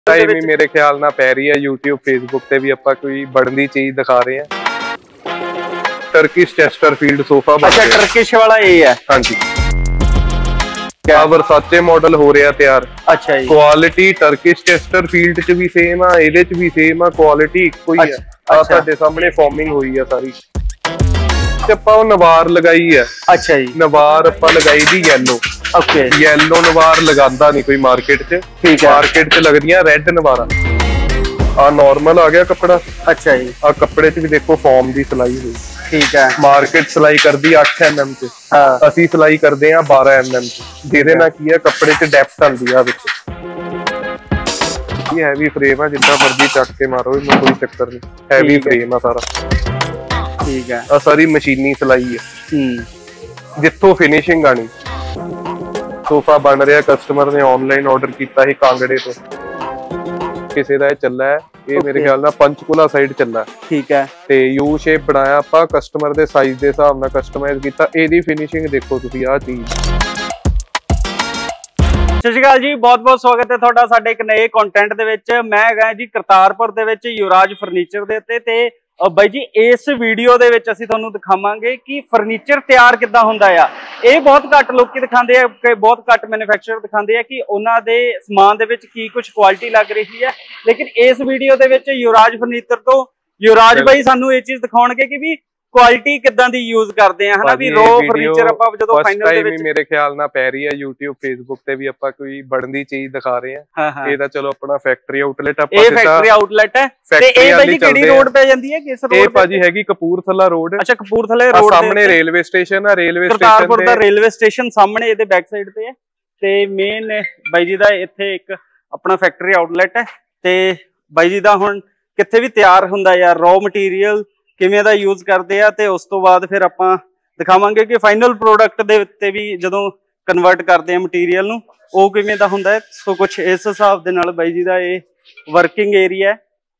Time ही मेरे ख्याल ना पै रही है यूट्यूब फेसबुक पे भी ਆਪਾਂ ਕੋਈ ਬਣਦੀ ਚੀਜ਼ ਦਿਖਾ ਰਹੇ ਹਾਂ टर्किश चेस्टरफील्ड सोफा अच्छा टर्किश वाला ये है हाँ जी क्या वर्साचे मॉडल हो रहा तैयार अच्छा जी क्वालिटी टर्किश चेस्टरफील्ड च भी सेम है ਇਹਦੇ ਚ ਵੀ ਸੇਮ ਹੈ क्वालिटी ਇੱਕੋ ਹੀ ਹੈ ਆ ਤੁਹਾਡੇ ਸਾਹਮਣੇ ਫਾਰਮਿੰਗ ਹੋਈ ਹੈ ਸਾਰੀ ਤੇ ਆਪਾਂ ਉਹ ਨਵਾਰ ਲਗਾਈ ਹੈ अच्छा जी ਨਵਾਰ ਆਪਾਂ ਲਗਾਈ ਦੀ yellow ओके येलो नवार लगांदा नहीं कोई मार्केट च ठीक है मार्केट च लगदियां रेड नवारा आ नॉर्मल आ गया कपड़ा अच्छा जी आ कपड़े च भी देखो फॉर्म दी सिलाई हुई ठीक है मार्केट सिलाई करदी 8 mm च ਅਸੀਂ सिलाई करदे आ 12 mm च ਜਿਹਦੇ ਨਾਲ ਕੀ ਹੈ ਕੱਪੜੇ ਚ ਡੈਪਥ ਆਂਦੀ ਆ ਵਿੱਚ ਇਹ ਹੈਵੀ ਫਰੇਮ ਆ ਜਿੱਦਾਂ ਮਰਜ਼ੀ ਚੱਕ ਕੇ ਮਾਰੋ ਇਹਨੂੰ ਕੋਈ ਚੱਕਰ ਨਹੀਂ ਹੈਵੀ ਫਰੇਮ ਆ ਸਾਰਾ ठीक है ਆ ਸਾਰੀ ਮਸ਼ੀਨੀ ਸਿਲਾਈ ਹੈ ਜਿੱਥੋਂ ਫਿਨਿਸ਼ਿੰਗ ਆਣੀ सोफा बन रहा कस्टमर ने ऑनलाइन ऑर्डर किया ही कांगड़े तो किसी का चला है ये मेरे ख्याल ना पंचकूला साइड चला है ठीक है ते यू शेप बनाया आपा कस्टमर दे साइज दे हिसाब नाल कस्टमाइज कीता एदी फिनिशिंग देखो तुसी आ चीज सत श्री अकाल जी बहुत बहुत स्वागत है तुहाडा साडे एक नए कंटेंट दे विच मैं हैगा जी करतारपुर दे विच युवराज फर्नीचर दे उत्ते ते ਬਾਈ ਜੀ ਇਸ ਵੀਡੀਓ ਦੇ ਵਿੱਚ ਅਸੀਂ ਤੁਹਾਨੂੰ ਦਿਖਾਵਾਂਗੇ ਕਿ ਫਰਨੀਚਰ ਤਿਆਰ ਕਿੱਦਾਂ ਹੁੰਦਾ ਆ ਇਹ ਬਹੁਤ ਘੱਟ ਲੋਕੀ ਦਿਖਾਉਂਦੇ ਆ ਕਿ ਬਹੁਤ ਘੱਟ ਮੈਨੂਫੈਕਚਰਰ ਦਿਖਾਉਂਦੇ ਆ ਕਿ ਉਹਨਾਂ ਦੇ ਸਮਾਨ ਦੇ ਵਿੱਚ ਕੀ ਕੁਝ ਕੁਆਲਿਟੀ ਲੱਗ ਰਹੀ ਹੈ ਲੇਕਿਨ ਇਸ ਵੀਡੀਓ ਦੇ ਵਿੱਚ ਯੁਵਰਾਜ ਫਰਨੀਚਰ ਤੋਂ ਯੁਵਰਾਜ ਬਾਈ ਸਾਨੂੰ ਇਹ ਚੀਜ਼ ਦਿਖਾਉਣਗੇ ਕਿ ਵੀ ਕੁਆਲਿਟੀ ਕਿੱਦਾਂ ਦੀ ਯੂਜ਼ ਕਰਦੇ ਆ ਹਨਾ ਵੀ ਰੋ ਫਰਨੀਚਰ ਆਪਾਂ ਜਦੋਂ ਫਾਈਨਲ ਦੇ ਵਿੱਚ ਮੇਰੇ ਖਿਆਲ ਨਾਲ ਪੈ ਰਹੀ ਹੈ YouTube Facebook ਤੇ ਵੀ ਆਪਾਂ ਕੋਈ ਬਣਦੀ ਚੀਜ਼ ਦਿਖਾ ਰਹੇ ਆ ਇਹ ਤਾਂ ਚਲੋ ਆਪਣਾ ਫੈਕਟਰੀ ਆਊਟਲੈਟ ਆਪਾਂ ਇਹ ਫੈਕਟਰੀ ਆਊਟਲੈਟ ਹੈ ਤੇ ਇਹ ਬਾਈ ਕਿਹੜੀ ਰੋਡ ਪੈ ਜਾਂਦੀ ਹੈ ਕਿਸ ਰੋਡ ਇਹ ਭਾਜੀ ਹੈਗੀ ਕਪੂਰਥਲਾ ਰੋਡ ਅੱਛਾ ਕਪੂਰਥਲੇ ਰੋਡ ਸਾਹਮਣੇ ਰੇਲਵੇ ਸਟੇਸ਼ਨ ਆ ਰੇਲਵੇ ਸਟੇਸ਼ਨ ਕਰਤਾਰਪੁਰ ਦਾ ਰੇਲਵੇ ਸਟੇਸ਼ਨ ਸਾਹਮਣੇ ਇਹਦੇ ਬੈਕ ਸਾਈਡ ਤੇ ਹੈ ਤੇ ਮੇਨ ਬਾਈ ਜੀ ਦਾ ਇੱਥੇ ਇੱਕ ਆਪਣਾ ਫੈਕਟਰੀ ਆਊਟਲੈਟ ਹੈ ਤੇ ਬਾਈ ਜੀ ਦਾ ਹੁਣ ਕਿੱਥੇ ਵੀ ਤਿਆਰ ਹੁੰਦਾ ਯਾਰ ਰॉ ਮਟੀਰੀਅਲ ਕਿਵੇਂ ਦਾ ਯੂਜ਼ ਕਰਦੇ ਆ ਤੇ ਉਸ ਤੋਂ ਬਾਅਦ ਫਿਰ ਆਪਾਂ ਦਿਖਾਵਾਂਗੇ ਕਿ ਫਾਈਨਲ ਪ੍ਰੋਡਕਟ ਦੇ ਉੱਤੇ ਵੀ ਜਦੋਂ ਕਨਵਰਟ ਕਰਦੇ ਆ ਮਟੀਰੀਅਲ ਨੂੰ ਉਹ ਕਿਵੇਂ ਦਾ ਹੁੰਦਾ ਹੈ ਸੋ ਕੁਝ ਇਸ ਹਿਸਾਬ ਦੇ ਨਾਲ ਬਾਈ ਜੀ ਦਾ ਇਹ ਵਰਕਿੰਗ ਏਰੀਆ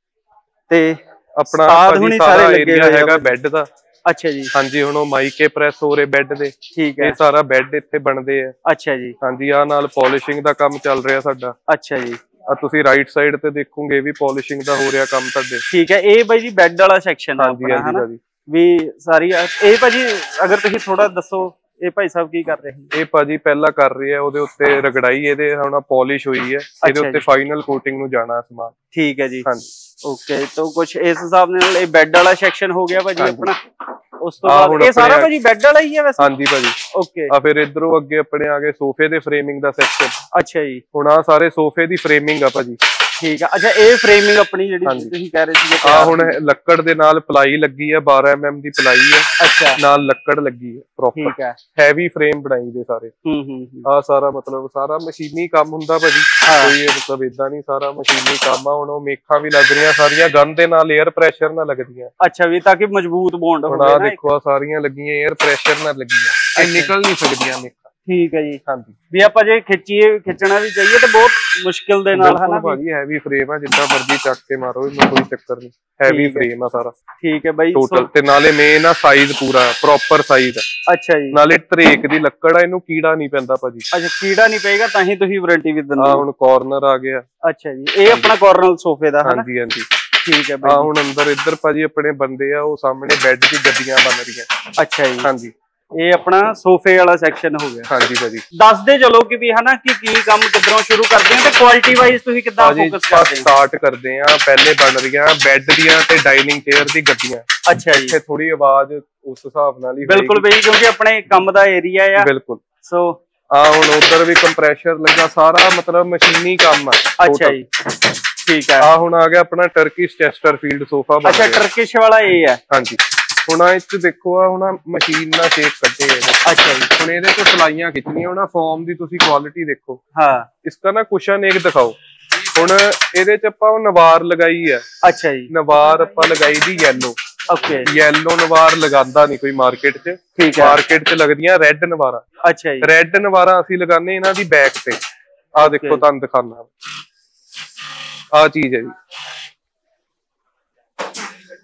ਤੇ ਆਪਣਾ ਸਾਰਾ ਏਰੀਆ ਹੈਗਾ ਬੈੱਡ ਦਾ ਅੱਛਾ ਜੀ ਹਾਂਜੀ ਹੁਣ ਉਹ ਮਾਈਕੇ ਪ੍ਰੈਸ ਹੋ ਰਹੇ ਬੈੱਡ ਦੇ ਠੀਕ ਹੈ ਇਹ ਸਾਰਾ ਬੈੱਡ ਇੱਥੇ ਬਣਦੇ ਆ ਅੱਛਾ ਜੀ ਹਾਂਜੀ ਆ ਨਾਲ ਪਾਲਿਸ਼ਿੰਗ ਦਾ ਕੰਮ ਚੱਲ ਰਿਹਾ ਸਾਡਾ ਅੱਛਾ ਜੀ ਆ ਤੁਸੀਂ ਰਾਈਟ ਸਾਈਡ ਤੇ ਦੇਖੋਗੇ ਵੀ ਪਾਲਿਸ਼ਿੰਗ ਦਾ ਹੋ ਰਿਹਾ ਕੰਮ ਤੁਹਾਡੇ ਠੀਕ ਹੈ ਇਹ ਬਾਈ ਜੀ ਬੈੱਡ ਵਾਲਾ ਸੈਕਸ਼ਨ ਹਾਂਜੀ ਹਾਂਜੀ ਵੀ ਸਾਰੀ ਇਹ ਭਾਜੀ ਅਗਰ ਤੁਸੀਂ ਥੋੜਾ ਦੱਸੋ ਇਹ ਭਾਈ ਸਾਹਿਬ ਕੀ ਕਰ ਰਹੇ ਹਨ ਇਹ ਭਾਜੀ ਪਹਿਲਾਂ ਕਰ ਰਹੀ ਹੈ ਉਹਦੇ ਉੱਤੇ ਰਗੜਾਈ ਇਹਦੇ ਹੁਣ ਪਾਲਿਸ਼ ਹੋਈ ਹੈ ਇਹਦੇ ਉੱਤੇ ਫਾਈਨਲ ਕੋਟਿੰਗ ਨੂੰ ਜਾਣਾ ਸਮਾਨ ਠੀਕ ਹੈ ਜੀ ਹਾਂਜੀ ਓਕੇ ਤਾਂ ਕੁਝ ਇਸ ਹਿਸਾਬ ਨਾਲ ਇਹ ਬੈੱਡ ਵਾਲਾ ਸੈਕਸ਼ਨ ਹੋ ਗਿਆ ਭਾਜੀ ਆਪਣਾ ਉਸ ਤੋਂ ਬਾਅਦ ਇਹ ਸਾਰਾ ਭਾਜੀ ਬੈੱਡ ਵਾਲਾ ਹੀ ਹੈ ਵੈਸੇ ਹਾਂਜੀ ਭਾਜੀ ਓਕੇ ਆ ਫਿਰ ਇਧਰੋਂ ਅੱਗੇ ਆਪਣੇ ਆ ਗਏ ਸੋਫੇ ਦੇ ਫਰੇਮਿੰਗ ਦਾ ਸੈਕਸ਼ਨ ਅੱਛਾ ਜੀ ਹੁਣ ਆ ਸਾਰੇ ਸੋਫੇ ਦੀ ਫਰੇਮਿੰਗ ਆ ਭਾਜੀ ਠੀਕ ਆ ਅੱਛਾ ਇਹ ਫਰੇਮਿੰਗ ਆਪਣੀ ਜਿਹੜੀ ਤੁਸੀਂ ਕਹਿ ਰਹੇ ਸੀ ਆ ਹੁਣ ਲੱਕੜ ਦੇ ਨਾਲ ਪਲਾਈ ਲੱਗੀ ਹੈ 12 mm ਦੀ ਪਲਾਈ ਹੈ ਅੱਛਾ ਨਾਲ ਲੱਕੜ ਲੱਗੀ ਹੈ ਪ੍ਰੋਪਰ ਠੀਕ ਹੈ ਹੈਵੀ ਫਰੇਮ ਬਣਾਈ ਦੇ ਸਾਰੇ ਆ ਸਾਰਾ ਮਤਲਬ ਸਾਰਾ ਮਸ਼ੀਨੀ ਕੰਮ ਹੁੰਦਾ ਭਾਜੀ ਕੋਈ ਮਤਲਬ ਇਦਾਂ ਨਹੀਂ ਸਾਰਾ ਮਸ਼ੀਨੀ ਕੰਮ ਆ ਹੁਣ ਉਹ ਮੇਖਾਂ ਵੀ ਲੱਗ ਰਹੀਆਂ ਸਾਰੀਆਂ ਗਨ ਦੇ ਨਾਲ 에ਅਰ ਪ੍ਰੈਸ਼ਰ ਨਾਲ ਲੱਗਦੀਆਂ ਅੱਛਾ ਵੀ ਤਾਂ ਕਿ ਮਜ਼ਬੂਤ ਬੌਂਡ ਹੋਵੇ ਨਾ ਦੇਖੋ ਆ ਸਾਰੀਆਂ ਲੱਗੀਆਂ 에ਅਰ ਪ੍ਰੈਸ਼ਰ ਨਾਲ ਲੱਗੀਆਂ ਇਹ ਨਿਕਲ ਨਹੀਂ ਸਕਦੀਆਂ ਮੇਖਾਂ ਠੀਕ ਹੈ ਜੀ ਹਾਂਜੀ ਵੀ ਆਪਾਂ ਜੇ ਖਿੱਚਣਾ ਵੀ ਚਾਹੀਏ ਤਾਂ ਬਹੁਤ ਮੁਸ਼ਕਿਲ ਦੇ ਨਾਲ ਹਨਾ ਭਾਜੀ ਹੈਵੀ ਫਰੇਮ ਆ ਜਿੱਦਾਂ ਮਰਜ਼ੀ ਚੱਕ ਕੇ ਮਾਰੋ ਇਹਨੂੰ ਕੋਈ ਚੱਕਰ ਨਹੀਂ ਹੈਵੀ ਫਰੇਮ ਆ ਸਾਰਾ ਠੀਕ ਹੈ ਬਾਈ ਟੋਟਲ ਤੇ ਨਾਲੇ ਮੇਨ ਆ ਸਾਈਜ਼ ਪੂਰਾ ਪ੍ਰੋਪਰ ਸਾਈਜ਼ ਅੱਛਾ ਜੀ ਨਾਲੇ ਤਰੇਕ ਦੀ ਲੱਕੜ ਆ ਇਹਨੂੰ ਕੀੜਾ ਨਹੀਂ ਪੈਂਦਾ ਭਾਜੀ ਅੱਛਾ ਕੀੜਾ ਨਹੀਂ ਪਏਗਾ ਤਾਂ ਹੀ ਤੁਸੀਂ ਵਾਰੰਟੀ ਵੀ ਦਿੰਦੇ ਆ ਹੁਣ ਕਾਰਨਰ ਆ ਗਿਆ ਅੱਛਾ ਜੀ ਇਹ ਆਪਣਾ ਕਾਰਨਰ ਸੋਫੇ ਦਾ ਹਾਂਜੀ ਹਾਂਜੀ ਠੀਕ ਹੈ ਬਾਈ ਆ ਹੁਣ ਅੰਦਰ ਇੱਧਰ ਭਾਜੀ ਆਪਣੇ ਬੰਦੇ ਆ ਉਹ ਸਾਹਮਣੇ ਬੈੱਡ ਦੀ ਗੱਦੀਆਂ ਬਣ ਰਹੀਆਂ ਅੱਛਾ ਜੀ ਹਾਂਜੀ ਇਹ ਆਪਣਾ ਸੋਫੇ ਵਾਲਾ ਸੈਕਸ਼ਨ ਹੋ ਗਿਆ ਹਾਂਜੀ ਭਾਜੀ ਦੱਸਦੇ ਚਲੋ ਕਿ ਵੀ ਹਨਾ ਕਿ ਕੀ ਕੰਮ ਕਿੱਧਰੋਂ ਸ਼ੁਰੂ ਕਰਦੇ ਆ ਤੇ ਕੁਆਲਿਟੀ ਵਾਈਜ਼ ਤੁਸੀਂ ਕਿੱਦਾਂ ਫੋਕਸ ਕਰਦੇ ਆ ਸਟਾਰਟ ਕਰਦੇ ਆ ਪਹਿਲੇ ਬਣ ਰਹੀਆਂ ਬੈੱਡ ਦੀਆਂ ਤੇ ਡਾਈਨਿੰਗ ਚੇਅਰ ਦੀ ਗੱਦੀਆਂ ਅੱਛਾ ਜੀ ਇੱਥੇ ਥੋੜੀ ਆਵਾਜ਼ ਉਸ ਹਿਸਾਬ ਨਾਲ ਹੀ ਬਿਲਕੁਲ ਬਈ ਕਿਉਂਕਿ ਆਪਣੇ ਕੰਮ ਦਾ ਏਰੀਆ ਆ ਬਿਲਕੁਲ ਸੋ ਆ ਹੁਣ ਉਧਰ ਵੀ ਕੰਪਰੈਸ਼ਰ ਲੱਗਾ ਸਾਰਾ ਮਤਲਬ ਮਸ਼ੀਨੀ ਕੰਮ ਆ ਅੱਛਾ ਜੀ ਠੀਕ ਹੈ ਆ ਹੁਣ ਆ ਗਿਆ ਆਪਣਾ ਟਰਕਿਸ਼ ਚੈਸਟਰਫੀਲਡ ਸੋਫਾ ਅੱਛਾ ਟਰਕਿਸ਼ ਵਾਲਾ ਇਹ ਹੈ ਹਾਂਜੀ ਹੁਣ ਇਹ ਚ ਦੇਖੋ ਆ ਹੁਣ ਮਸ਼ੀਨ ਨਾਲ ਸ਼ੇਪ ਕੱਢੇ ਅੱਛਾ ਜੀ ਹੁਣ ਇਹਦੇ ਤੋਂ ਸਲਾਈਆਂ ਖਿੱਚਣੀਆਂ ਉਹਨਾਂ ਫਾਰਮ ਦੀ ਤੁਸੀਂ ਕੁਆਲਿਟੀ ਦੇਖੋ ਹਾਂ ਇਸ ਦਾ ਨਾ ਕੁਸ਼ਨ ਇੱਕ ਦਿਖਾਓ ਹੁਣ ਇਹਦੇ ਚ ਆਪਾਂ ਨਵਾਰ ਲਗਾਈ ਹੈ ਅੱਛਾ ਜੀ ਨਵਾਰ ਆਪਾਂ ਲਗਾਈ ਦੀ yellow ਓਕੇ yellow ਨਵਾਰ ਲਗਾਉਂਦਾ ਨਹੀਂ ਕੋਈ ਮਾਰਕੀਟ ਚ ਠੀਕ ਹੈ ਮਾਰਕੀਟ ਚ ਲੱਗਦੀਆਂ ਰੈੱਡ ਨਵਾਰਾਂ ਅੱਛਾ ਜੀ ਰੈੱਡ ਨਵਾਰਾਂ ਅਸੀਂ ਲਗਾਉਂਦੇ ਇਹਨਾਂ ਦੀ ਬੈਕ ਤੇ ਆ ਦੇਖੋ ਤੁਹਾਨੂੰ ਦਿਖਾਣਾ ਆ ਚੀਜ਼ ਹੈ ਜੀ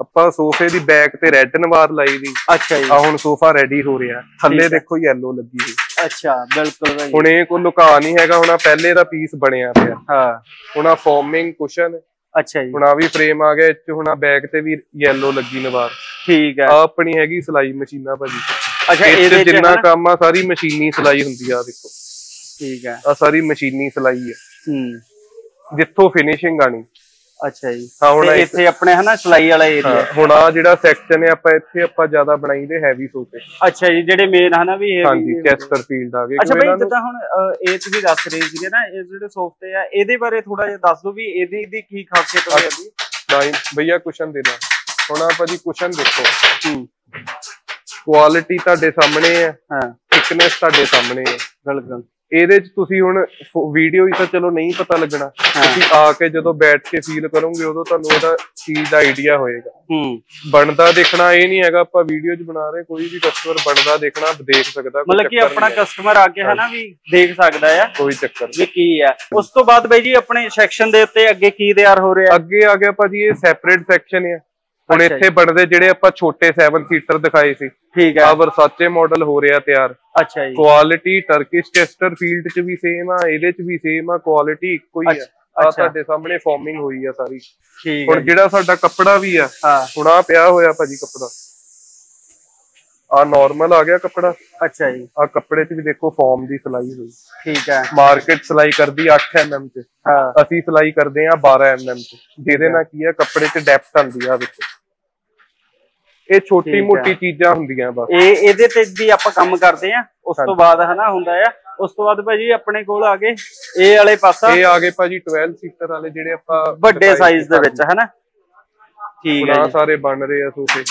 ਆਪਾਂ ਸੋਫੇ ਦੀ ਬੈਕ ਤੇ ਰੈੱਡ ਨਵਾਰ ਲਾਈ ਦੀ। ਅੱਛਾ ਜੀ। ਆ ਹੁਣ ਸੋਫਾ ਰੈਡੀ ਹੋ ਰਿਹਾ, ਥੱਲੇ ਦੇਖੋ ਯੈਲੋ ਲੱਗੀ ਹੋਈ। ਅੱਛਾ ਬਿਲਕੁਲ ਭਾਈ। ਹੁਣ ਇਹ ਕੋਈ ਲੁਕਾ ਨਹੀਂ ਹੈਗਾ, ਹੁਣ ਪਹਿਲੇ ਦਾ ਪੀਸ ਬਣਿਆ ਪਿਆ। ਹਾਂ ਹੁਣ ਆ ਫੋਰਮਿੰਗ ਕੁਸ਼ਨ। ਅੱਛਾ ਜੀ। ਹੁਣ ਆ ਵੀ ਫਰੇਮ ਆ ਗਿਆ, ਇਹ 'ਚ ਹੁਣ ਆ ਬੈਕ ਤੇ ਵੀ ਯੈਲੋ ਲੱਗੀ ਨਵਾਰ। ਠੀਕ ਹੈ। ਆ ਆਪਣੀ ਹੈਗੀ ਸਿਲਾਈ ਮਸ਼ੀਨਾਂ ਭਾਜੀ। ਅੱਛਾ ਇਹਦੇ ਜਿੰਨਾ ਕੰਮ ਆ ਸਾਰੀ ਮਸ਼ੀਨੀ ਸਿਲਾਈ ਹੁੰਦੀ ਆ, ਦੇਖੋ। ਠੀਕ ਹੈ। ਆ ਸਾਰੀ ਮਸ਼ੀਨੀ ਸਿਲਾਈ ਹੈ, ਜਿੱਥੋਂ ਫਿਨਿਸ਼ਿੰਗ ਆਣੀ। ਅੱਛਾ ਜੀ। ਹਾਂ ਹੁਣ ਇੱਥੇ ਆਪਣੇ ਹਨਾ ਸਿਲਾਈ ਵਾਲਾ ਏਰੀਆ। ਹੁਣ ਆ ਜਿਹੜਾ ਸੈਕਸ਼ਨ ਹੈ ਆਪਾਂ ਇੱਥੇ ਆਪਾਂ ਜ਼ਿਆਦਾ ਬਣਾਈਦੇ ਹੈਵੀ ਸੋਫੇ। ਅੱਛਾ ਜੀ, ਜਿਹੜੇ ਮੇਨ ਹਨਾ ਵੀ ਇਹ ਹਾਂਜੀ ਚੈਸਟਰਫੀਲਡ ਆ ਗਏ। ਅੱਛਾ ਬਈ ਜਿੱਦਾਂ ਹੁਣ ਇਹ ਤੁਸੀਂ ਦੱਸ ਰਹੇ ਸੀਗੇ ਨਾ ਇਹ ਜਿਹੜੇ ਸੋਫੇ ਆ, ਇਹਦੇ ਬਾਰੇ ਥੋੜਾ ਜਿਹਾ ਦੱਸ ਦਿਓ ਵੀ ਇਹਦੀ ਕੀ ਖਾਸੀਅਤ ਹੋਏਗੀ। ਨਹੀਂ ਭਈਆ ਕੁਸ਼ਨ ਦੇਣਾ। ਹੁਣ ਆਪਾਂ ਜੀ ਕੁਸ਼ਨ ਦੇਖੋ, ਕੁਆਲਿਟੀ ਤੁਹਾਡੇ ਸਾਹਮਣੇ ਹੈ, ਥਿਕਨੈਸ ਤੁਹਾਡੇ ਸਾਹਮਣੇ ਹੈ। ਬਿਲਕੁਲ। ਇਹਦੇ ਚ ਤੁਸੀਂ ਹੁਣ ਵੀਡੀਓ ਹੀ ਤਾਂ ਚਲੋ ਨਹੀਂ ਪਤਾ ਲੱਗਣਾ, ਤੁਸੀਂ ਆ ਕੇ ਜਦੋਂ ਬੈਠ ਕੇ ਫੀਲ ਕਰੋਗੇ ਉਦੋਂ ਤੁਹਾਨੂੰ ਇਹਦਾ ਚੀਜ਼ ਦਾ ਆਈਡੀਆ ਹੋਏਗਾ। ਬਣਦਾ ਦੇਖਣਾ ਇਹ ਨਹੀਂ ਹੈਗਾ ਆਪਾਂ ਵੀਡੀਓ ਚ ਬਣਾ ਰਹੇ, ਕੋਈ ਵੀ ਕਸਟਮਰ ਬਣਦਾ ਦੇਖਣਾ ਦੇਖ ਸਕਦਾ, ਮਤਲਬ ਕਿ ਆਪਣਾ ਕਸਟਮਰ ਆ ਕੇ ਹਨਾ ਵੀ ਦੇਖ ਸਕਦਾ ਆ, ਕੋਈ ਚੱਕਰ ਨਹੀਂ ਕੀ ਹੈ। ਉਸ ਤੋਂ ਬਾਅਦ ਬਾਈ ਜੀ ਆਪਣੇ ਸੈਕਸ਼ਨ ਦੇ ਉੱਤੇ ਅੱਗੇ ਕੀ ਤਿਆਰ ਹੋ ਰਿਹਾ? ਅੱਗੇ ਆ ਗਿਆ ਭਾਜੀ ਇਹ ਸੈਪਰੇਟ ਸੈਕਸ਼ਨ ਹੈ। ਹੁਣ ਇੱਥੇ ਬਣਦੇ ਜਿਹੜੇ ਆਪਾਂ ਛੋਟੇ 7 ਸੀਟਰ ਦਿਖਾਏ ਸੀ, ਠੀਕ ਹੈ, ਆ ਵਰਸਾਚੇ ਮਾਡਲ ਹੋ ਰਿਹਾ ਤਿਆਰ। ਅੱਛਾ ਜੀ। ਕੁਆਲਿਟੀ ਟਰਕਿਸ਼ ਚੈਸਟਰਫੀਲਡ ਚ ਵੀ ਸੇਮ ਆ, ਇਹਦੇ ਚ ਵੀ ਸੇਮ ਆ, ਕੁਆਲਿਟੀ ਇੱਕੋ ਹੀ ਆ। ਆ ਤੁਹਾਡੇ ਸਾਹਮਣੇ ਫਾਰਮਿੰਗ ਹੋਈ ਆ ਸਾਰੀ। ਹੁਣ ਜਿਹੜਾ ਸਾਡਾ ਕੱਪੜਾ ਵੀ ਆ, ਹੁਣ ਆ ਪਿਆ ਹੋਇਆ ਭਾਜੀ ਕੱਪੜਾ, ਆ ਨਾਰਮਲ ਆ ਗਿਆ ਕੱਪੜਾ। ਅੱਛਾ ਜੀ। ਆ ਕੱਪੜੇ ਚ ਵੀ ਦੇਖੋ ਫਾਰਮ ਦੀ ਸਿਲਾਈ ਹੋਈ। ਠੀਕ ਹੈ। ਮਾਰਕੀਟ ਸਿਲਾਈ ਕਰਦੀ 8 mm ਚ, ਅਸੀਂ ਸਿਲਾਈ ਕਰਦੇ ਆ 12 mm ਚ, ਜਿਹਦੇ ਨਾਲ ਕੀ ਆ ਕੱਪੜੇ ਚ ਡੈਪਥ ਆਉਂਦੀ ਆ ਵਿੱਚ। ਇਹ ਛੋਟੀ ਮੋਟੀ ਚੀਜ਼ਾਂ ਹੁੰਦੀਆਂ ਬਸ। ਇਹਦੇ ਤੇ ਵੀ ਆਪਾਂ ਕੰਮ ਕਰਦੇ ਆ, ਉਸ ਤੋਂ ਬਾਅਦ ਹਨਾ ਹੁੰਦਾ ਆ। ਉਸ ਤੋਂ ਬਾਅਦ ਭਾਜੀ ਆਪਣੇ ਕੋਲ ਆ ਗਏ ਇਹ ਵਾਲੇ ਪਾਸਾ, ਇਹ ਆ ਗਏ ਭਾਜੀ 12 ਸੀਟਰ ਵਾਲੇ ਜਿਹੜੇ ਆਪਾਂ ਵੱਡੇ ਸਾਈਜ਼ ਦੇ ਵਿੱਚ ਹਨਾ। ਠੀਕ ਹੈ। ਸਾਰੇ ਬਣ ਰਹੇ ਆ ਸੋਫੇ।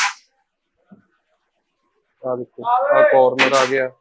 ਆ ਦੇਖੋ ਆ ਕਾਰਨਰ ਆ ਗਿਆ,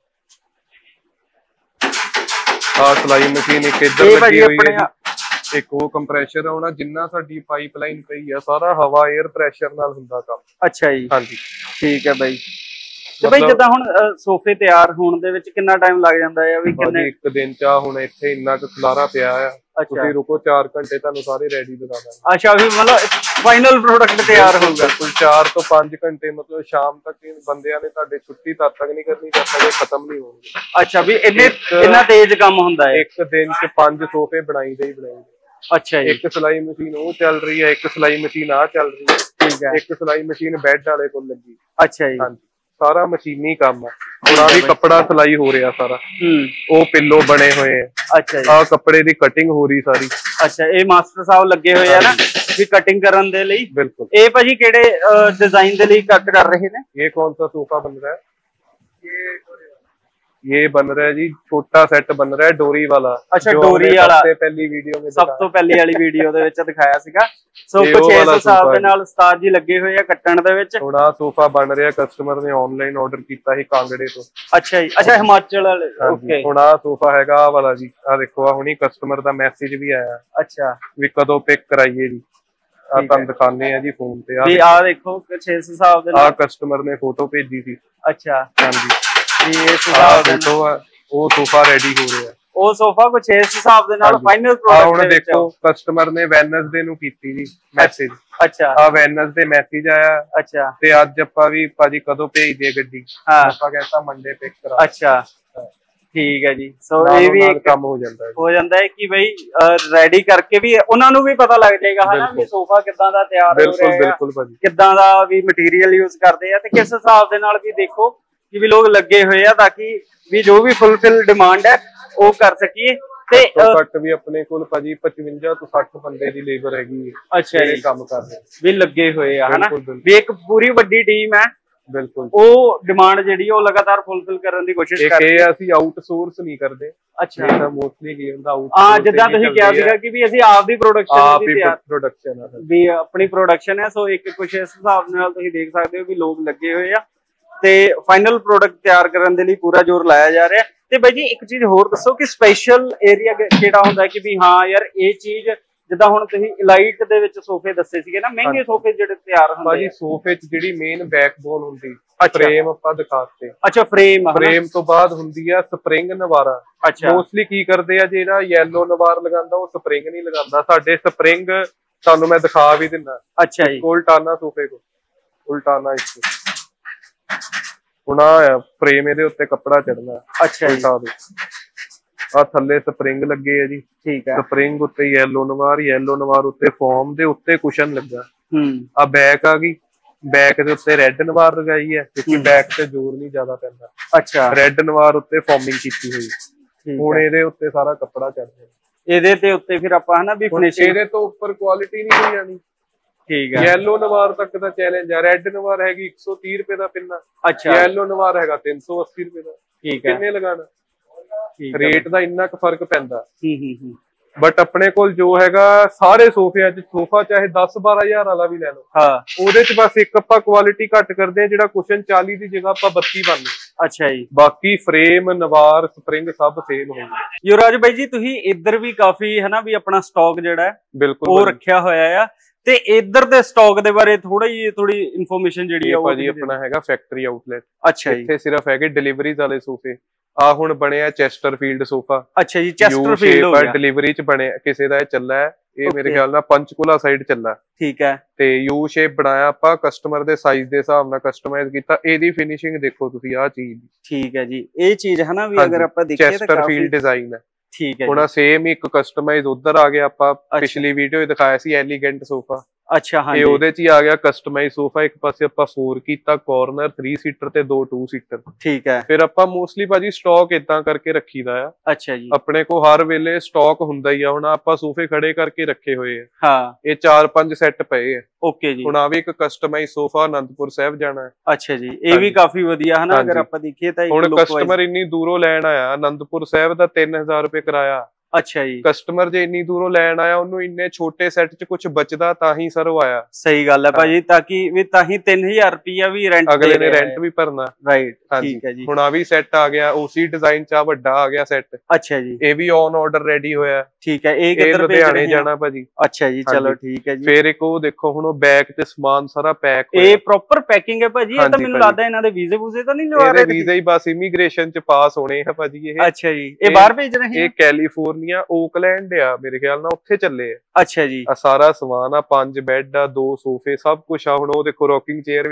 ਆ ਸਿਲਾਈ ਮਸ਼ੀਨ ਇੱਕ ਇੱਧਰ ਲੱਗੀ ਹੋਈ ਹੈ, ਇੱਕ ਉਹ ਕੰਪਰੈਸ਼ਰ ਆਉਣਾ। ਜਿੰਨਾ ਸਾਡੀ ਪਾਈਪਲਾਈਨ ਪਈ ਆ ਸਾਰਾ ਹਵਾ 에ਅਰ ਪ੍ਰੈਸ਼ਰ ਨਾਲ ਹੁੰਦਾ ਕੰਮ। ਅੱਛਾ ਜੀ। ਹਾਂਜੀ ਠੀਕ ਹੈ ਬਾਈ। ਤੇ ਬਾਈ ਜਿੱਦਾਂ ਹੁਣ ਸੋਫੇ ਤਿਆਰ ਹੋਣ ਦੇ ਵਿੱਚ ਕਿੰਨਾ ਟਾਈਮ ਲੱਗ ਜਾਂਦਾ ਹੈ? ਵੀ ਕਿੰਨੇ ਇੱਕ ਦਿਨ ਚ ਹੁਣ ਇੱਥੇ ਇੰਨਾ ਕੁ ਖਲਾਰਾ ਪਿਆ ਆ, ਤੁਸੀਂ ਰੁਕੋ 4 ਘੰਟੇ ਤੁਹਾਨੂੰ ਸਾਰੇ ਰੈਡੀ ਦਿਖਾ ਦਾਂਗੇ। ਅੱਛਾ ਵੀ ਮਤਲਬ ਫਾਈਨਲ ਪ੍ਰੋਡਕਟ ਤਿਆਰ ਹੋਊਗਾ। ਬਿਲਕੁਲ 4 ਤੋਂ 5 ਘੰਟੇ, ਮਤਲਬ ਸ਼ਾਮ ਤੱਕ ਬੰਦਿਆਂ ਨੇ ਤੁਹਾਡੇ ਛੁੱਟੀ ਤਦ ਤੱਕ ਨਹੀਂ ਕਰਨੀ ਜਦ ਤੱਕ ਇਹ ਖਤਮ ਨਹੀਂ ਹੋਣਗੇ। ਅੱਛਾ ਵੀ ਇੰਨਾ ਤੇਜ਼ ਕੰਮ ਹੁੰਦਾ ਹੈ। ਇੱਕ ਦਿਨ ਚ 5 ਸੋਫੇ ਬਣਾਈਦੇ ਹੀ ਬਣਾਈਦੇ। ਅੱਛਾ ਜੀ। ਇੱਕ ਸਿਲਾਈ ਮਸ਼ੀਨ ਉਹ ਚੱਲ ਰਹੀ ਹੈ, ਇੱਕ ਸਿਲਾਈ ਮਸ਼ੀਨ ਆ ਚੱਲ ਰਹੀ ਹੈ। ਠੀਕ ਹੈ। ਇੱਕ ਸਿਲਾਈ ਮਸ਼ੀਨ ਬੈੱਡ ਵਾਲੇ ਕੋਲ ਲੱਗੀ। ਅੱਛਾ ਜੀ। ਹਾਂਜੀ ਸਾਰਾ ਮਸ਼ੀਨੀ ਕੰਮ ਆ। ਹੁਣ ਆ ਵੀ ਕੱਪੜਾ ਸਿਲਾਈ ਹੋ ਰਿਹਾ ਸਾਰਾ, ਉਹ ਪਿੱਲੋ ਬਣੇ ਹੋਏ ਆ। ਅੱਛਾ ਜੀ। ਆ ਕੱਪੜੇ ਦੀ ਕਟਿੰਗ ਹੋ ਰਹੀ ਸਾਰੀ। ਅੱਛਾ ਇਹ ਮਾਸਟਰ ਸਾਹਿਬ ਲੱਗੇ ਹੋਏ ਆ ਨਾ ਵੀ ਕਟਿੰਗ ਕਰਨ ਦੇ ਲਈ। ਬਿਲਕੁਲ। ਇਹ ਭਾਜੀ ਕਿਹੜੇ डिजाइन ਦੇ ਲਈ ਕੱਟ ਕਰ ਰਹੇ ਨੇ? ਇਹ ਕੌन सा सोफा बन रहा है? ये बन रहा है जी छोटा सेट बन रहा है डोरी वाला। अच्छा डोरी वाला पहली वीडियो में सब तो पहली वाली वीडियो ਦੇ ਵਿੱਚ ਦਿਖਾਇਆ ਸੀਗਾ। ਸੋ ਕੁਝ ਇਸ ਹਿਸਾਬ ਦੇ ਨਾਲ ਉਸਤਾਦ ਜੀ ਲੱਗੇ ਹੋਏ ਆ ਕੱਟਣ ਦੇ ਵਿੱਚ। ਥੋੜਾ ਸੋਫਾ ਬਣ ਰਿਹਾ, ਕਸਟਮਰ ਨੇ ਆਨਲਾਈਨ ਆਰਡਰ ਕੀਤਾ ਸੀ ਕਾਂਗੜੇ ਤੋਂ। ਅੱਛਾ ਜੀ। ਅੱਛਾ ਹਿਮਾਚਲ ਵਾਲੇ। ਓਕੇ। ਹੁਣ ਆ ਸੋਫਾ ਹੈਗਾ ਆ ਵਾਲਾ ਜੀ, ਆ ਦੇਖੋ ਆ ਹੁਣੀ ਕਸਟਮਰ ਦਾ ਮੈਸੇਜ ਵੀ ਆਇਆ। ਅੱਛਾ ਵੀ ਕਦੋਂ ਪਿਕ ਕਰਾਈਏ ਜੀ। ਆ ਤੁਹਾਨੂੰ ਦਿਖਾਣੇ ਆ ਜੀ ਫੋਨ ਤੇ। ਆ ਦੇਖੋ ਕੁਝ ਇਸ ਹਿਸਾਬ ਦੇ ਨਾਲ ਆ ਕਸਟਮਰ ਨੇ ਫੋਟੋ ਭੇਜੀ ਸੀ। ਅੱਛਾ ਹਾਂਜੀ। ਉਹ ਸੋਫਾ ਰੈਡੀ ਹੋ ਰਿਹਾ। ਉਹ ਸੋਫਾ ਕੁਛ ਇਸ ਹਿਸਾਬ ਦੇ ਨਾਲ ਫਾਈਨਲ ਪ੍ਰੋਡਕਟ ਹੁਣ ਦੇਖੋ ਕਸਟਮਰ ਨੇ ਵੈਨਸਡੇ ਨੂੰ ਕੀਤੀ ਜੀ ਮੈਸੇਜ। ਅੱਛਾ ਆ ਵੈਨਸਡੇ ਮੈਸੇਜ ਆਇਆ। ਅੱਛਾ ਤੇ ਅੱਜ ਆਪਾਂ ਵੀ ਭਾਜੀ ਕਦੋਂ ਭੇਜ ਦਈਏ ਗੱਡੀ? ਆਪਾਂ ਕਹਿੰਦਾ ਮੰਡੇ ਪਿਕ ਕਰਾ। ਅੱਛਾ ਠੀਕ ਹੈ ਜੀ। ਸੋ ਇਹ ਵੀ ਇੱਕ ਕੰਮ ਹੋ ਜਾਂਦਾ ਹੈ ਕਿ ਬਈ ਰੈਡੀ ਕਰਕੇ ਵੀ ਉਹਨਾਂ ਨੂੰ ਵੀ ਪਤਾ ਲੱਗ ਜਾਏਗਾ ਹਨਾ ਵੀ ਸੋਫਾ ਕਿੱਦਾਂ ਦਾ ਤਿਆਰ ਹੋ ਰਿਹਾ ਹੈ। ਬਿਲਕੁਲ ਭਾਜੀ। ਕਿੱਦਾਂ ਦਾ ਵੀ ਮਟੀਰੀਅਲ ਯੂਜ਼ ਕਰਦੇ ਆ ਤੇ ਕਿਸ ਹਿਸਾਬ ਦੇ ਨਾਲ ਵੀ ਦੇਖੋ ਕਿ ਵੀ ਲੋਕ ਲੱਗੇ ਹੋਏ ਆ ਤਾਂ ਕਿ ਵੀ ਜੋ ਵੀ ਫੁੱਲਫਿਲ ਡਿਮਾਂਡ ਹੈ ਉਹ ਕਰ ਸਕੀਏ। ਤੇ ਘੱਟ ਵੀ ਆਪਣੇ ਕੋਲ ਭਾਜੀ 55 ਤੋਂ 60 ਬੰਦੇ ਦੀ ਲੇਬਰ ਹੈਗੀ ਹੈ। ਅੱਛਾ ਜੀ। ਕੰਮ ਕਰ ਰਹੇ ਵੀ ਲੱਗੇ ਹੋਏ ਆ ਹਨਾ ਵੀ ਇੱਕ ਪੂਰੀ ਵੱਡੀ ਟੀਮ ਹੈ। ਬਿਲਕੁਲ। ਉਹ ਡਿਮਾਂਡ ਜਿਹੜੀ ਉਹ ਲਗਾਤਾਰ ਫੁੱਲਫਿਲ ਕਰਨ ਦੀ ਕੋਸ਼ਿਸ਼ ਕਰ ਰਹੇ ਆ। ਅਸੀਂ ਆਊਟਸੋਰਸ ਨਹੀਂ ਕਰਦੇ। ਅੱਛਾ ਇਹਦਾ ਮੋਸਟਲੀ ਕੀ ਹੁੰਦਾ ਆਊਟਸੋਰਸ। ਜਿੱਦਾਂ ਤੁਸੀਂ ਕਿਹਾ ਸੀਗਾ ਕਿ ਵੀ ਅਸੀਂ ਆਪ ਦੀ ਪ੍ਰੋਡਕਸ਼ਨ ਵੀ ਆਪਣੀ ਪ੍ਰੋਡਕਸ਼ਨ ਹੈ। ਸੋ ਇੱਕ ਕੁਛ ਇਸ ਹਿਸਾਬ ਨਾਲ ਤੁਸੀਂ ਦੇਖ ਸਕਦੇ ਹੋ ਵੀ ਲੋਕ ਲੱਗੇ ਹੋਏ ਆ ਤੇ ਫਾਈਨਲ ਪ੍ਰੋਡਕਟ ਤਿਆਰ ਕਰਨ ਦੇ ਲਈ ਪੂਰਾ ਜ਼ੋਰ ਲਾਇਆ ਜਾ ਰਿਹਾ। ਤੇ ਬਾਈ ਜੀ ਇੱਕ ਚੀਜ਼ ਹੋਰ ਦੱਸੋ ਕਿ ਸਪੈਸ਼ਲ ਏਰੀਆ ਕਿਹੜਾ ਹੁੰਦਾ ਕਿ ਵੀ ਹਾਂ ਯਾਰ ਇਹ ਚੀਜ਼ ਜਿੱਦਾਂ ਹੁਣ ਤੁਸੀਂ ਇਲਾਈਟ ਦੇ ਵਿੱਚ ਸੋਫੇ ਦੱਸੇ ਸੀਗੇ ਨਾ, ਮਹਿੰਗੇ ਸੋਫੇ ਜਿਹੜੇ ਤਿਆਰ ਹੁੰਦੇ ਭਾਜੀ ਸੋਫੇ 'ਚ ਜਿਹੜੀ ਮੇਨ ਬੈਕਬੋਨ ਹੁੰਦੀ ਫਰੇਮ ਆਪਾਂ ਦਿਖਾਤੇ। ਅੱਛਾ ਫਰੇਮ ਤੋਂ ਬਾਅਦ ਹੁੰਦੀ ਆ ਸਪਰਿੰਗ ਨਵਾਰਾ। ਅੱਛਾ ਮੋਸਟਲੀ ਕੀ ਕਰਦੇ ਆ ਜਿਹੜਾ ਯੈਲੋ ਨਵਾਰ ਲਗਾਉਂਦਾ ਉਹ ਸਪਰਿੰਗ ਨਹੀਂ ਲਗਾਉਂਦਾ। ਸਾਡੇ ਸਪਰਿੰਗ ਤੁਹਾਨੂੰ ਮੈਂ ਦਿਖਾ ਵੀ ਦਿੰਦਾ। ਅੱਛਾ ਜੀ। ਕੋਲ ਟਾਨਾ ਸੋਫੇ ਕੋ ਉਲਟਾਣਾ ਇਸ ਹੁਣ ਆ ਫਰੇਮ ਇਹਦੇ ਉੱਤੇ ਕੱਪੜਾ ਚੜਨਾ। ਅੱਛਾ ਜੀ। ਉਲਟਾ ਦੋ। ਆ ਥੱਲੇ ਸਪਰਿੰਗ ਲੱਗੇ ਆ ਜੀ। ਠੀਕ ਹੈ। ਸਪਰਿੰਗ ਉੱਤੇ ਯੈਲੋ ਨਵਾਰ ਉੱਤੇ ਫੋਮ ਦੇ ਉੱਤੇ ਕੁਸ਼ਨ ਲੱਗਾ। ਆ ਬੈਕ ਆ ਗਈ। ਬੈਕ ਦੇ ਉੱਤੇ ਰੈੱਡ ਨਵਾਰ ਲਗਾਈ ਹੈ ਕਿਉਂਕਿ ਬੈਕ ਤੇ ਜ਼ੋਰ ਨਹੀਂ ਜ਼ਿਆਦਾ ਪੈਂਦਾ। ਅੱਛਾ। ਰੈੱਡ ਨਵਾਰ ਉੱਤੇ ਫੋਮਿੰਗ ਕੀਤੀ ਹੋਈ। ਹੁਣ ਇਹਦੇ ਉੱਤੇ ਸਾਰਾ ਕੱਪੜਾ ਚੜ੍ਹਦਾ। ਇਹਦੇ ਤੇ ਉੱਤੇ ਫਿਰ ਆਪਾਂ ਹਨਾ ਵੀ ਫਿਨਿਸ਼ਿੰਗ ਇਹਦੇ ਤੋਂ ਉੱਪਰ ਕੁਆਲਿਟੀ ਨਹੀਂ ਹੋਈ ਜਾਣੀ। ਠੀਕ ਹੈ। ਯੈਲੋ ਨਵਾਰ ਤੱਕ ਦਾ ਚੈਲੰਜ ਹੈ। ਰੈੱਡ ਨਵਾਰ ਹੈਗੀ 130 ਰੁਪਏ ਦਾ ਪਿੰਨਾ। ਅੱਛਾ। ਯੈਲੋ ਨਵਾਰ ਹੈਗਾ 380 ਰੁਪਏ ਦਾ। ਠੀਕ ਹੈ। ਕਿੰਨੇ ਲਗਾਣਾ? ਰੇਟ ਦਾ ਇੰਨਾ ਕੁ ਫਰਕ ਪੈਂਦਾ। ਬਟ ਆਪਣੇ ਕੋਲ ਜੋ ਹੈਗਾ ਸਾਰੇ ਸੋਫਿਆਂ ਚ ਸੋਫਾ ਚਾਹੇ 10-12 ਹਜ਼ਾਰ ਵਾਲਾ ਵੀ ਲੈ ਲਓ। ਹਾਂ। ਉਹਦੇ ਚ ਬਸ ਇੱਕ ਆਪਾਂ ਕੁਆਲਿਟੀ ਘੱਟ ਕਰਦੇ ਆ ਜਿਹੜਾ ਕੁਸ਼ਨ 40 ਦੀ ਜਗ੍ਹਾ ਆਪਾਂ 32 ਪਾਉਂਦੇ। ਅੱਛਾ ਜੀ। ਬਾਕੀ ਫਰੇਮ ਨਵਾਰ ਸਪਰਿੰਗ ਸਭ ਸੇਮ ਹੋਊਗਾ। ਯੁਵਰਾਜ ਬਾਈ ਜੀ ਤੁਸੀਂ ਇੱਧਰ ਵੀ ਕਾਫੀ ਹਨਾ ਵੀ ਆਪਣਾ ਸਟਾਕ ਜਿਹੜਾ ਬਿਲਕੁਲ ਉਹ ਰੱਖਿਆ ਹੋਇਆ ਆ ਤੇ ਇੱਧਰ ਦੇ ਸਟਾਕ ਦੇ ਬਾਰੇ ਥੋੜੀ ਇਨਫੋਰਮੇਸ਼ਨ ਜਿਹੜੀ ਆ ਉਹ ਭਾਜੀ ਆਪਣਾ ਹੈਗਾ ਫੈਕਟਰੀ ਆਊਟਲੈਟ। ਅੱਛਾ ਜੀ। ਇੱਥੇ ਸਿਰਫ ਹੈਗੇ ਡਿਲੀਵਰੀਜ਼ ਵਾਲੇ ਸੋਫੇ। ਆ ਹੁਣ ਬਣਿਆ ਚੈਸਟਰਫੀਲਡ ਸੋਫਾ। ਅੱਛਾ ਜੀ। ਚੈਸਟਰਫੀਲਡ ਹੋ ਗਿਆ। ਡਿਲੀਵਰੀ ਚ ਬਣਿਆ ਕਿਸੇ ਦਾ ਇਹ ਚੱਲਾ ਹੈ। ਇਹ ਮੇਰੇ ਖਿਆਲ ਨਾਲ ਪੰਚਕੂਲਾ ਸਾਈਡ ਚੱਲਾ। ਠੀਕ ਹੈ। ਤੇ ਯੂ ਸ਼ੇਪ ਬਣਾਇਆ ਆਪਾਂ ਕਸਟਮਰ ਦੇ ਸਾਈਜ਼ ਦੇ ਹਿਸਾਬ ਨਾਲ ਕਸਟਮਾਈਜ਼ ਕੀਤਾ। ਇਹਦੀ ਫਿਨਿਸ਼ਿੰਗ ਦੇਖੋ ਤੁਸੀਂ ਆ ਚੀਜ਼। ਠੀਕ ਹੈ ਜੀ। ਇਹ ਚੀਜ਼ ਹੈ ਨਾ ਵੀ ਅਗਰ ਆਪਾਂ ਦੇਖੀਏ ਤਾਂ ਚੈਸਟਰਫੀਲਡ ਡਿਜ਼ਾਈਨ ਹੈ। ਠੀਕ ਹੈ। ਹੁਣ ਸੇਮ ਇੱਕ ਕਸਟਮਾਈਜ਼ ਉਧਰ ਆ ਗਿਆ। ਆਪਾਂ ਪਿਛਲੀ ਵੀਡੀਓ ਚ ਦਿਖਾਇਆ ਸੀ ਐਲੀਗੈਂਟ ਸੋਫਾ। ਅੱਛਾ। ਹਾਂ। ਇਹ ਉਹਦੇ ਚ ਹੀ ਆ ਗਿਆ ਕਸਟਮਾਈਜ਼ ਸੋਫਾ। ਇੱਕ ਪਾਸੇ ਆਪਾਂ 4 ਕੀਤਾ ਕਾਰਨਰ 3 ਸੀਟਰ ਤੇ 2 2 ਸੀਟਰ। ਠੀਕ ਹੈ। ਫਿਰ ਆਪਾਂ ਮੋਸਟਲੀ ਭਾਜੀ ਸਟਾਕ ਇਦਾਂ ਕਰਕੇ ਰੱਖੀਦਾ ਆ। ਅੱਛਾ ਜੀ। ਆਪਣੇ ਕੋ ਹਰ ਵੇਲੇ ਸਟਾਕ ਹੁੰਦਾ ਹੀ ਆ। ਹੁਣ ਆਪਾਂ ਸੋਫੇ ਖੜੇ ਕਰਕੇ ਰੱਖੇ ਹੋਏ ਆ। ਹਾਂ। ਇਹ 4-5 ਸੈੱਟ ਪਏ ਆ। ਓਕੇ ਜੀ। ਹੁਣ ਆ ਵੀ ਇੱਕ ਕਸਟਮਾਈਜ਼ ਸੋਫਾ ਅਨੰਦਪੁਰ ਸਾਹਿਬ ਜਾਣਾ ਹੈ। ਅੱਛਾ ਜੀ। ਇਹ ਵੀ ਕਾਫੀ ਵਧੀਆ ਹਨਾ ਅਗਰ ਆਪਾਂ ਦੇਖੀਏ ਤਾਂ ਹੁਣ ਕਸਟਮਰ ਇੰਨੀ ਦੂਰੋਂ ਲੈਣ ਆਇਆ ਅਨੰਦਪੁਰ ਸਾਹਿਬ ਦਾ 3000 ਰੁਪਏ ਕਿਰਾਇਆ। ਅੱਛਾ ਜੀ। ਕਸਟਮਰ ਜੇ ਇੰਨੀ ਦੂਰੋਂ ਲੈਣ ਆਇਆ ਉਹਨੂੰ ਇੰਨੇ ਛੋਟੇ ਸੈੱਟ ਚ ਕੁਝ ਬਚਦਾ ਤਾਂ ਹੀ ਸਰ ਉਹ ਆਇਆ। ਸਹੀ ਗੱਲ ਹੈ ਭਾਜੀ ਤਾਂ ਹੀ 3000 ਰੁਪਇਆ ਵੀ ਰੈਂਟ ਅਗਲੇ ਨੇ ਰੈਂਟ ਵੀ ਭਰਨਾ। ਰਾਈਟ। ਠੀਕ ਹੈ ਜੀ। ਹੁਣ ਆ ਵੀ ਸੈੱਟ ਆ ਗਿਆ ਉਸੇ ਡਿਜ਼ਾਈਨ ਚ ਵੱਡਾ ਆ ਗਿਆ ਸੈੱਟ। ਅੱਛਾ ਜੀ। ਇਹ ਵੀ ਔਨ ਆਰਡਰ ਰੈਡੀ ਹੋਇਆ। ਠੀਕ ਹੈ। ਇਹ ਕਿੱਧਰ ਲੁਧਿਆਣੇ ਜਾਣਾ ਭਾਜੀ। ਅੱਛਾ ਜੀ। ਚਲੋ ਠੀਕ ਹੈ ਜੀ। ਫਿਰ ਇੱਕ ਉਹ ਦੇਖੋ ਹੁਣ ਉਹ ਬੈਕ ਤੇ ਸਮਾਨ ਸਾਰਾ ਪੈਕ ਇਹ ਪ੍ਰੋਪਰ ਪੈਕਿੰਗ ਹੈ ਭਾਜੀ। ਇਹ ਤਾਂ ਮੈਨੂੰ ਲੱਗਦਾ ਇਹਨਾਂ ਦੇ ਵੀਜ਼ੇ ਵੂਜ਼ੇ ਤਾਂ ਨਹੀਂ ਲਵਾ ਰਹੇ। ਵੀਜ਼ੇ ਹੀ ਬਸ ਇਮੀਗ੍ਰੇਸ਼ਨ ਚ ਪਾਸ ਹੋਣੇ ਆ ਭਾਜੀ ਇਹ। ਅੱਛਾ ਜੀ। ਇਹ ਬਾਹਰ ਭੇਜ ਰਹੇ ਇਹ ਕੈਲੀਫੋਰਨੀਆ ਓਕਲੈਂਡ ਆ ਮੇਰੇ ਖਿਆਲ ਨਾਲ ਉੱਥੇ ਚੱਲੇ ਆ। ਅੱਛਾ ਜੀ। ਆ ਸਾਰਾ ਸਮਾਨ ਆ 5 ਬੈੱਡ ਆ 2 ਸੋਫੇ ਸਭ ਕੁਝ ਆ। ਹੁਣ ਉਹ ਦੇਖੋ ਰੋਕਿੰਗ ਚੇਅਰ ਵੀ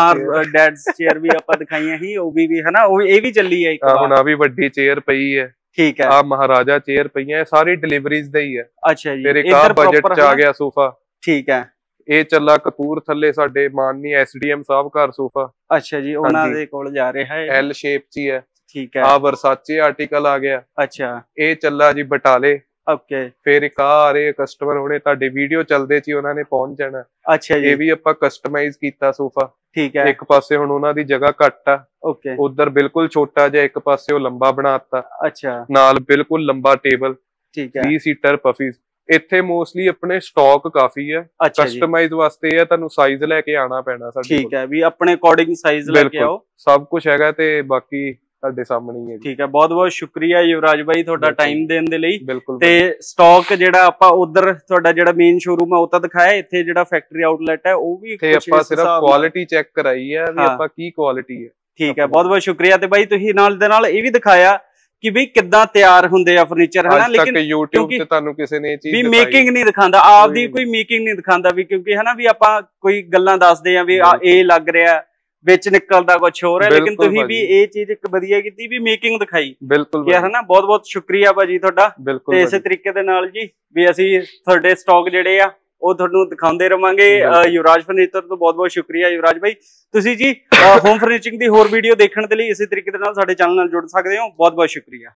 ਡੈਡਸ ਚੇਅਰ ਵੀ ਆਪਾਂ ਦਿਖਾਈਆਂ ਸੀ ਉਹ ਵੀ ਹਨਾ ਉਹ ਇਹ ਵੀ ਚੱਲੀ ਹੈ ਇੱਕ ਹੁਣ ਆ ਵੀ ਵੱਡੀ ਚੇਅਰ ਪਈ ਹੈ। ਠੀਕ ਹੈ। ਆ ਮਹਾਰਾਜਾ ਚੇਅਰ ਪਈਆਂ ਇਹ ਸਾਰੀ ਡਿਲੀਵਰੀਜ਼ ਦਾ ਹੀ ਹੈ। ਅੱਛਾ ਜੀ। ਫਿਰ ਇੱਕ ਆ ਬਜਟ ਚ ਆ ਗਿਆ ਸੋਫਾ। ਠੀਕ ਹੈ। ਇਹ ਚੱਲਾ ਕਪੂਰ ਥੱਲੇ ਸਾਡੇ ਮਾਨਨੀ ਐਸਡੀਐਮ ਸਾਹਿਬ ਘਰ ਸੋਫਾ। ਅੱਛਾ ਜੀ। ਉਹਨਾਂ ਦੇ ਕੋਲ ਜਾ ਰਿਹਾ ਹੈ। ਐਲ ਸ਼ੇਪ ਚ ਹੀ ਹੈ। ਠੀਕ ਹੈ। ਆ ਵਰਸਾਚੇ ਆਰਟੀਕਲ ਆ ਗਿਆ। ਅੱਛਾ। ਇਹ ਚੱਲਾ ਜੀ ਬਟਾਲੇ। ਓਕੇ। ਫਿਰ ਇੱਕ ਆ ਰਹੇ ਕਸਟਮਰ ਹੁਣੇ ਤੁਹਾਡੇ ਵੀਡੀਓ ਚੱਲਦੇ ਚ ਉਹਨਾਂ ਨੇ ਪਹੁੰਚ ਜਾਣਾ। ਅੱਛਾ ਜੀ। ਇਹ ਵੀ ਆਪਾਂ ਕਸਟਮਾਈਜ਼ ਕੀਤਾ ਸੋਫਾ। ਠੀਕ ਹੈ। ਇੱਕ ਪਾਸੇ ਹੁਣ ਉਹਨਾਂ ਦੀ ਜਗ੍ਹਾ ਘੱਟ ਆ। ਓਕੇ। ਉਧਰ ਬਿਲਕੁਲ ਛੋਟਾ ਜਿਹਾ ਇੱਕ ਪਾਸੇ ਉਹ ਲੰਬਾ ਬਣਾਤਾ। ਅੱਛਾ। ਨਾਲ ਬਿਲਕੁਲ ਲੰਬਾ ਟੇਬਲ। ਠੀਕ ਹੈ। 20 ਸੀਟਰ ਪਫੀਜ਼। ਇੱਥੇ ਮੋਸਟਲੀ ਆਪਣੇ ਸਟਾਕ ਕਾਫੀ ਹੈ। ਕਸਟਮਾਈਜ਼ ਵਾਸਤੇ ਇਹ ਤੁਹਾਨੂੰ ਸਾਈਜ਼ ਲੈ ਕੇ ਆਣਾ ਪੈਣਾ ਸਾਡੇ ਕੋਲ। ਠੀਕ ਹੈ ਵੀ ਆਪਣੇ ਅਕੋਰਡਿੰਗ ਸਾਈਜ਼ ਲੈ ਕੇ ਆਓ। ਸਭ ਕੁਝ ਹੈਗਾ ਤੇ ਬਾਕੀ ਤੁਹਾਡੇ ਸਾਹਮਣੇ ਹੀ ਹੈ। ਠੀਕ ਹੈ। ਬਹੁਤ ਬਹੁਤ ਸ਼ੁਕਰੀਆ ਯੁਵਰਾਜ ਬਾਈ ਤੁਹਾਡਾ ਟਾਈਮ ਦੇਣ ਦੇ ਲਈ। ਬਿਲਕੁਲ। ਤੇ ਸਟਾਕ ਜਿਹੜਾ ਆਪਾਂ ਉਧਰ ਤੁਹਾਡਾ ਜਿਹੜਾ ਮੇਨ ਸ਼ੋਰੂਮ ਹੈ ਉਹ ਤਾਂ ਦਿਖਾਇਆ। ਇੱਥੇ ਜਿਹੜਾ ਫੈਕਟਰੀ ਆਊਟਲੈਟ ਹੈ ਉਹ ਵੀ ਤੇ ਆਪਾਂ ਸਿਰਫ ਕੁਆਲਿਟੀ ਚੈੱਕ ਕਰਾਈ ਹੈ ਵੀ ਆਪਾਂ ਕੀ ਕੁਆਲਿਟੀ ਹੈ। ਠੀਕ ਹੈ। ਬਹੁਤ ਬਹੁਤ ਸ਼ੁਕਰੀਆ। ਤੇ ਬਾਈ ਤੁਸੀਂ ਨਾਲ ਦੇ ਨਾਲ ਇਹ ਵੀ ਦਿਖਾਇਆ ਕਿ ਬਈ ਕਿੱਦਾਂ ਤਿਆਰ ਹੁੰਦੇ ਆ ਫਰਨੀਚਰ ਹਨਾ। ਲੇਕਿਨ YouTube ਤੇ ਤੁਹਾਨੂੰ ਕਿਸੇ ਨੇ ਇਹ ਚੀਜ਼ ਵੀ ਮੇਕਿੰਗ ਨਹੀਂ ਦਿਖਾਉਂਦਾ ਆਪ ਦੀ ਕੋਈ ਮੇਕਿੰਗ ਨਹੀਂ ਦਿਖਾਉਂਦਾ ਵੀ ਕਿਉਂਕਿ ਹਨਾ ਵੀ ਆਪਾਂ ਕੋਈ ਗੱਲਾਂ ਦੱਸਦੇ ਆ ਵੀ ਇਹ ਲੱਗ ਰਿਹਾ ਵਿੱਚ ਨਿਕਲਦਾ ਕੁਝ ਹੋਰ ਹੈ। ਲੇਕਿਨ ਤੁਸੀਂ ਵੀ ਇਹ ਚੀਜ਼ ਇੱਕ ਵਧੀਆ ਕੀਤੀ ਵੀ ਮੇਕਿੰਗ ਦਿਖਾਈ। ਬਿਲਕੁਲ ਹੈ ਹਨਾ। ਬਹੁਤ ਬਹੁਤ ਸ਼ੁਕਰੀਆ ਭਾਜੀ ਤੁਹਾਡਾ। ਤੇ ਇਸੇ ਤਰੀਕੇ ਦੇ ਨਾਲ ਜੀ ਵੀ ਅਸੀਂ ਤੁਹਾਡੇ ਸਟਾਕ ਜਿਹੜੇ ਆ ਉਹ ਤੁਹਾਨੂੰ ਦਿਖਾਉਂਦੇ ਰਵਾਂਗੇ। ਯੁਵਰਾਜ ਫਰਨੀਚਰ ਤੋਂ ਬਹੁਤ ਬਹੁਤ ਸ਼ੁਕਰੀਆ ਯੁਵਰਾਜ ਭਾਈ। ਤੁਸੀਂ ਜੀ ਹੋਮ ਫਰਨੀਚਰਿੰਗ ਦੀ ਹੋਰ ਵੀਡੀਓ ਦੇਖਣ ਦੇ ਲਈ ਇਸੇ ਤਰੀਕੇ ਦੇ ਨਾਲ ਸਾਡੇ ਚੈਨਲ ਨਾਲ ਜੁੜ ਸਕਦੇ ਹੋ। ਬਹੁਤ ਬਹੁਤ ਸ਼ੁਕਰੀਆ।